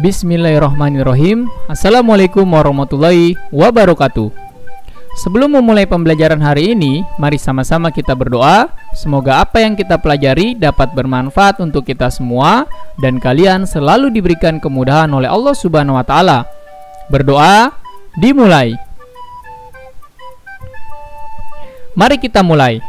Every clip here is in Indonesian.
Bismillahirrahmanirrahim. Assalamualaikum warahmatullahi wabarakatuh. Sebelum memulai pembelajaran hari ini, mari sama-sama kita berdoa. Semoga apa yang kita pelajari dapat bermanfaat untuk kita semua dan kalian selalu diberikan kemudahan oleh Allah Subhanahu wa taala. Berdoa dimulai. Mari kita mulai.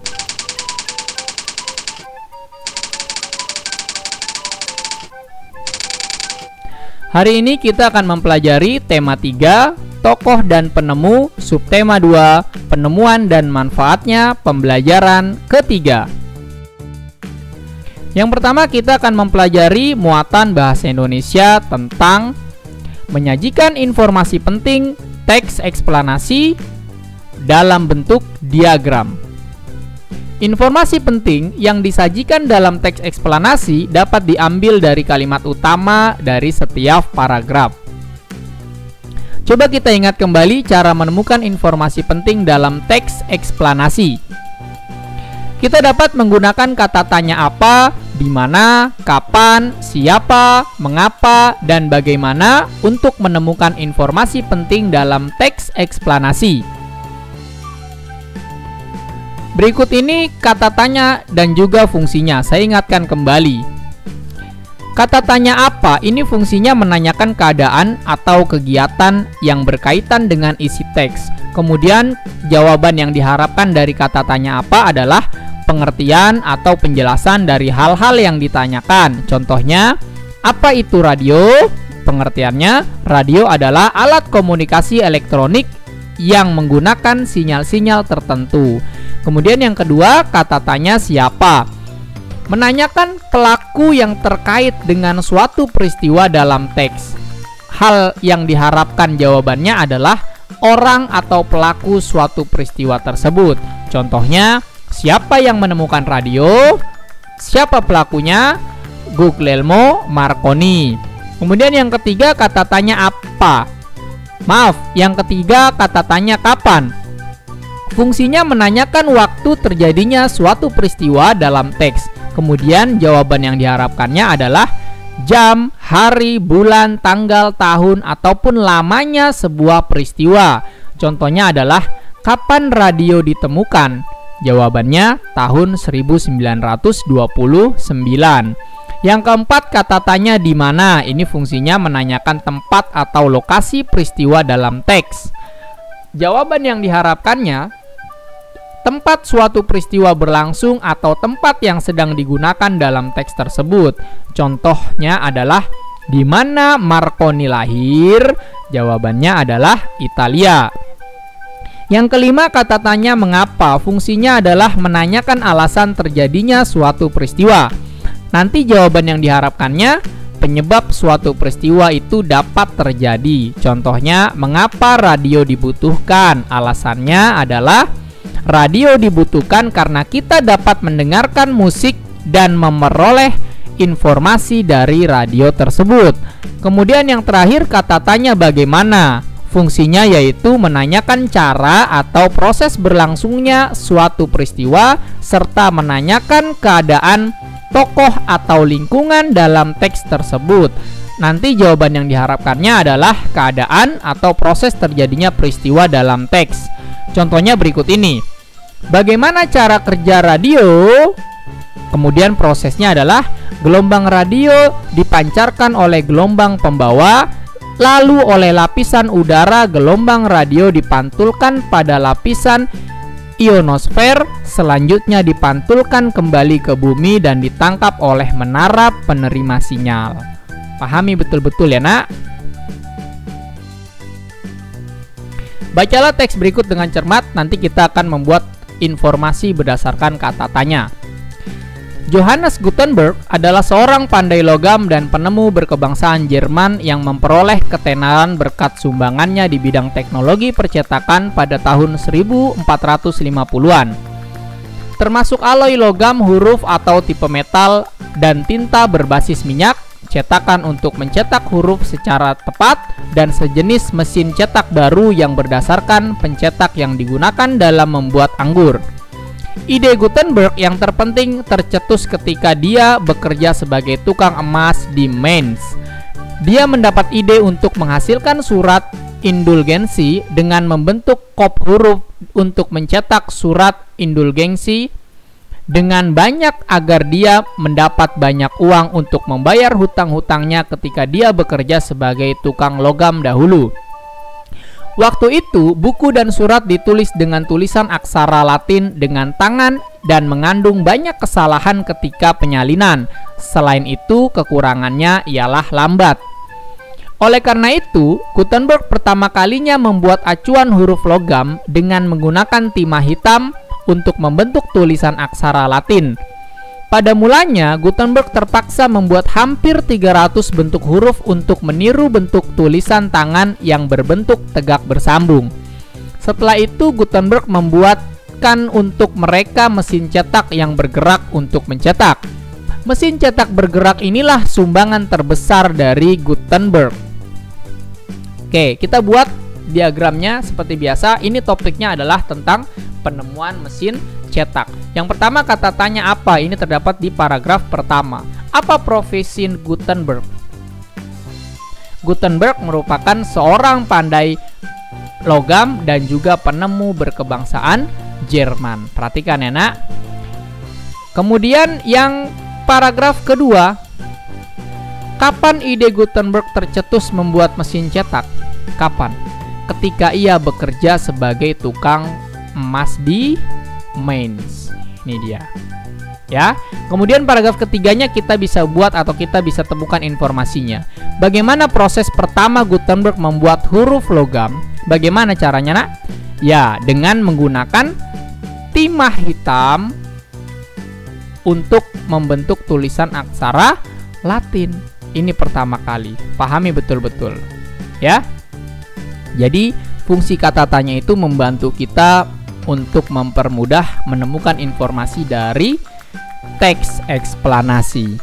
Hari ini kita akan mempelajari tema 3, tokoh dan penemu, subtema 2, penemuan dan manfaatnya, pembelajaran ketiga. Yang pertama kita akan mempelajari muatan bahasa Indonesia tentang menyajikan informasi penting, teks eksplanasi dalam bentuk diagram. Informasi penting yang disajikan dalam teks eksplanasi dapat diambil dari kalimat utama dari setiap paragraf. Coba kita ingat kembali cara menemukan informasi penting dalam teks eksplanasi. Kita dapat menggunakan kata tanya apa, di mana, kapan, siapa, mengapa, dan bagaimana untuk menemukan informasi penting dalam teks eksplanasi. Berikut ini kata tanya dan juga fungsinya. Saya ingatkan kembali. Kata tanya apa? Ini fungsinya menanyakan keadaan atau kegiatan yang berkaitan dengan isi teks. Kemudian jawaban yang diharapkan dari kata tanya apa adalah pengertian atau penjelasan dari hal-hal yang ditanyakan. Contohnya, apa itu radio? Pengertiannya, radio adalah alat komunikasi elektronik yang menggunakan sinyal-sinyal tertentu. Kemudian yang kedua, kata tanya siapa? Menanyakan pelaku yang terkait dengan suatu peristiwa dalam teks. Hal yang diharapkan jawabannya adalah orang atau pelaku suatu peristiwa tersebut. Contohnya, siapa yang menemukan radio? Siapa pelakunya? Guglielmo Marconi. Kemudian yang ketiga, kata tanya apa? Maaf, yang ketiga kata tanya kapan? Fungsinya menanyakan waktu terjadinya suatu peristiwa dalam teks. Kemudian jawaban yang diharapkannya adalah jam, hari, bulan, tanggal, tahun, ataupun lamanya sebuah peristiwa. Contohnya adalah kapan radio ditemukan? Jawabannya tahun 1929. Yang keempat, kata tanya di mana. Ini fungsinya menanyakan tempat atau lokasi peristiwa dalam teks. Jawaban yang diharapkannya tempat suatu peristiwa berlangsung atau tempat yang sedang digunakan dalam teks tersebut. Contohnya adalah di mana Marconi lahir? Jawabannya adalah Italia. Yang kelima, kata tanya mengapa. Fungsinya adalah menanyakan alasan terjadinya suatu peristiwa. Nanti jawaban yang diharapkannya penyebab suatu peristiwa itu dapat terjadi. Contohnya, mengapa radio dibutuhkan? Alasannya adalah radio dibutuhkan karena kita dapat mendengarkan musik dan memperoleh informasi dari radio tersebut. Kemudian yang terakhir, kata tanya bagaimana. Fungsinya yaitu menanyakan cara atau proses berlangsungnya suatu peristiwa serta menanyakan keadaan tokoh atau lingkungan dalam teks tersebut. Nanti jawaban yang diharapkannya adalah keadaan atau proses terjadinya peristiwa dalam teks. Contohnya berikut ini. Bagaimana cara kerja radio? Kemudian prosesnya adalah gelombang radio dipancarkan oleh gelombang pembawa, lalu oleh lapisan udara gelombang radio dipantulkan pada lapisan ionosfer, selanjutnya dipantulkan kembali ke bumi dan ditangkap oleh menara penerima sinyal. Pahami betul-betul ya nak? Bacalah teks berikut dengan cermat, nanti kita akan membuat informasi berdasarkan kata tanya. Johannes Gutenberg adalah seorang pandai logam dan penemu berkebangsaan Jerman yang memperoleh ketenaran berkat sumbangannya di bidang teknologi percetakan pada tahun 1450-an. Termasuk aloi logam, huruf atau tipe metal, dan tinta berbasis minyak, cetakan untuk mencetak huruf secara tepat, dan sejenis mesin cetak baru yang berdasarkan pencetak yang digunakan dalam membuat anggur. Ide Gutenberg yang terpenting tercetus ketika dia bekerja sebagai tukang emas di Mainz. Dia mendapat ide untuk menghasilkan surat indulgensi dengan membentuk kop huruf untuk mencetak surat indulgensi dengan banyak agar dia mendapat banyak uang untuk membayar hutang-hutangnya ketika dia bekerja sebagai tukang logam dahulu. Waktu itu, buku dan surat ditulis dengan tulisan aksara Latin dengan tangan dan mengandung banyak kesalahan ketika penyalinan. Selain itu, kekurangannya ialah lambat. Oleh karena itu, Gutenberg pertama kalinya membuat acuan huruf logam dengan menggunakan timah hitam untuk membentuk tulisan aksara Latin. Pada mulanya, Gutenberg terpaksa membuat hampir 300 bentuk huruf untuk meniru bentuk tulisan tangan yang berbentuk tegak bersambung. Setelah itu, Gutenberg membuatkan untuk mereka mesin cetak yang bergerak untuk mencetak. Mesin cetak bergerak inilah sumbangan terbesar dari Gutenberg. Oke, kita buat diagramnya seperti biasa. Ini topiknya adalah tentang penemuan mesin cetak. Yang pertama, kata tanya apa? Ini terdapat di paragraf pertama. Apa profesi Gutenberg? Gutenberg merupakan seorang pandai logam dan juga penemu berkebangsaan Jerman. Perhatikan ya, Nak. Kemudian yang paragraf kedua, kapan ide Gutenberg tercetus membuat mesin cetak? Kapan? Ketika ia bekerja sebagai tukang emas di Mainz. Ini dia. Ya. Kemudian paragraf ketiganya kita bisa buat atau kita bisa temukan informasinya. Bagaimana proses pertama Gutenberg membuat huruf logam? Bagaimana caranya, Nak? Ya, dengan menggunakan timah hitam untuk membentuk tulisan aksara Latin. Ini pertama kali. Pahami betul-betul. Ya. Jadi, fungsi kata tanya itu membantu kita untuk mempermudah menemukan informasi dari teks eksplanasi.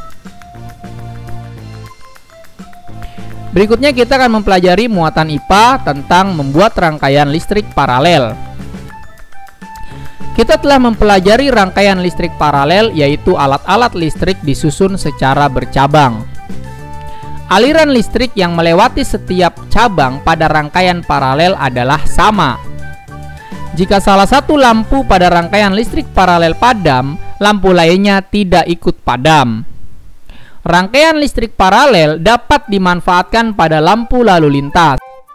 Berikutnya kita akan mempelajari muatan IPA tentang membuat rangkaian listrik paralel. Kita telah mempelajari rangkaian listrik paralel, yaitu alat-alat listrik disusun secara bercabang. Aliran listrik yang melewati setiap cabang pada rangkaian paralel adalah sama. Jika salah satu lampu pada rangkaian listrik paralel padam, lampu lainnya tidak ikut padam. Rangkaian listrik paralel dapat dimanfaatkan pada lampu lalu lintas.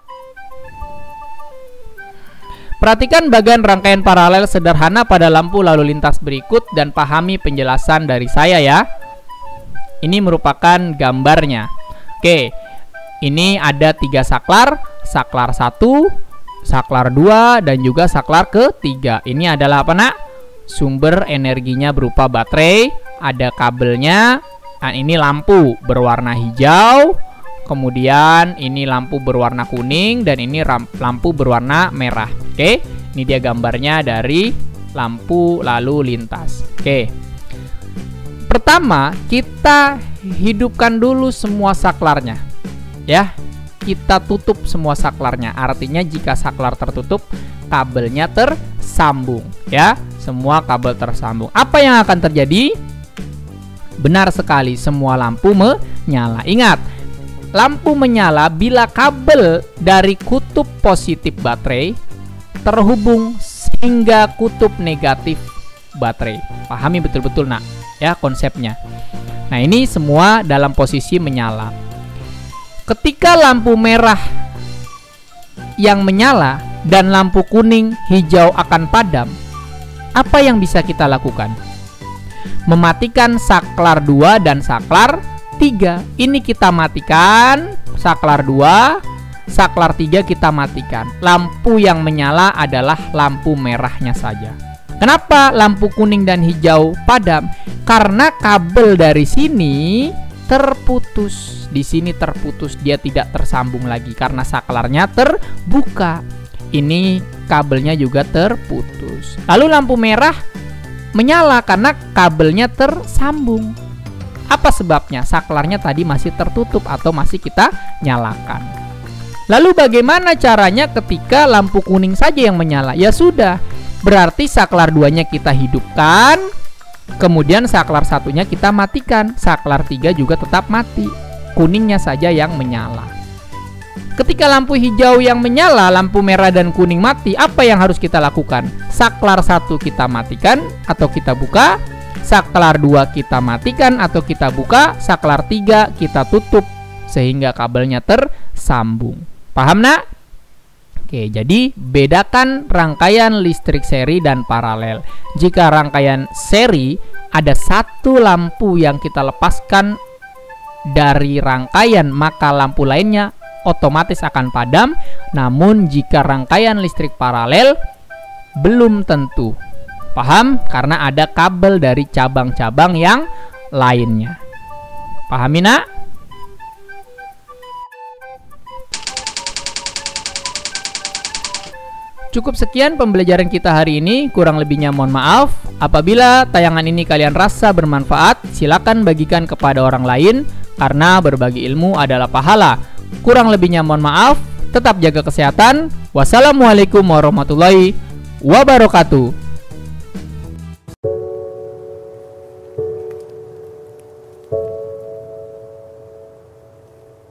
Perhatikan bagian rangkaian paralel sederhana pada lampu lalu lintas berikut dan pahami penjelasan dari saya ya. Ini merupakan gambarnya. Oke, ini ada 3 saklar, saklar 1, saklar 2, dan juga saklar ketiga. Ini adalah apa, Nak? Sumber energinya berupa baterai, ada kabelnya, dan ini lampu berwarna hijau, kemudian ini lampu berwarna kuning, dan ini lampu berwarna merah. Oke, ini dia gambarnya dari lampu lalu lintas. Oke, pertama kita hidupkan dulu semua saklarnya, ya. Kita tutup semua saklarnya. Artinya jika saklar tertutup, kabelnya tersambung, ya. Semua kabel tersambung. Apa yang akan terjadi? Benar sekali, semua lampu menyala. Ingat, lampu menyala bila kabel dari kutub positif baterai terhubung hingga kutub negatif baterai. Pahami betul-betul, Nak, ya, konsepnya. Nah, ini semua dalam posisi menyala. Ketika lampu merah yang menyala dan lampu kuning hijau akan padam, apa yang bisa kita lakukan? Mematikan saklar 2 dan saklar 3. Ini kita matikan saklar 2, saklar 3 kita matikan. Lampu yang menyala adalah lampu merahnya saja. Kenapa lampu kuning dan hijau padam? Karena kabel dari sini terputus. Di sini terputus, dia tidak tersambung lagi karena saklarnya terbuka. Ini kabelnya juga terputus. Lalu lampu merah menyala karena kabelnya tersambung. Apa sebabnya? Saklarnya tadi masih tertutup atau masih kita nyalakan. Lalu bagaimana caranya ketika lampu kuning saja yang menyala? Ya sudah, berarti saklar 2-nya kita hidupkan, kemudian saklar 1-nya kita matikan, saklar 3 juga tetap mati. kuningnya saja yang menyala. Ketika lampu hijau yang menyala, lampu merah dan kuning mati, apa yang harus kita lakukan? Saklar 1 kita matikan atau kita buka, saklar 2 kita matikan atau kita buka, saklar 3 kita tutup sehingga kabelnya tersambung. Paham nak? Oke, jadi bedakan rangkaian listrik seri dan paralel. Jika rangkaian seri, ada satu lampu yang kita lepaskan dari rangkaian, maka lampu lainnya otomatis akan padam. Namun jika rangkaian listrik paralel, belum tentu. Paham? Karena ada kabel dari cabang-cabang yang lainnya. Pahami nak? Cukup sekian pembelajaran kita hari ini, kurang lebihnya mohon maaf. Apabila tayangan ini kalian rasa bermanfaat, silakan bagikan kepada orang lain, karena berbagi ilmu adalah pahala. Kurang lebihnya mohon maaf, tetap jaga kesehatan. Wassalamualaikum warahmatullahi wabarakatuh.